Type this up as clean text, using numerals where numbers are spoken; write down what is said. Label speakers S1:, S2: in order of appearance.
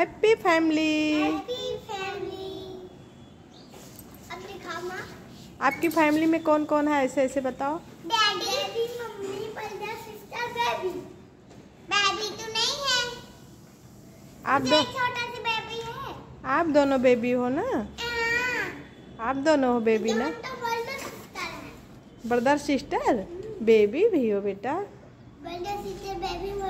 S1: Happy family.
S2: अब दिखाओ माँ।
S1: आपकी फैमिली में कौन कौन है ऐसे ऐसे बताओ।
S2: Daddy, mummy, brother, sister, baby. Baby तो नहीं है।
S1: आप दो
S2: छोटा सी बेबी है।
S1: आप दोनों बेबी हो ना? आप दोनों हो बेबी ना?
S2: तो ब्रदर सिस्टर है।
S1: ब्रदर सिस्टर बेबी भी हो बेटा।
S2: Brother sister baby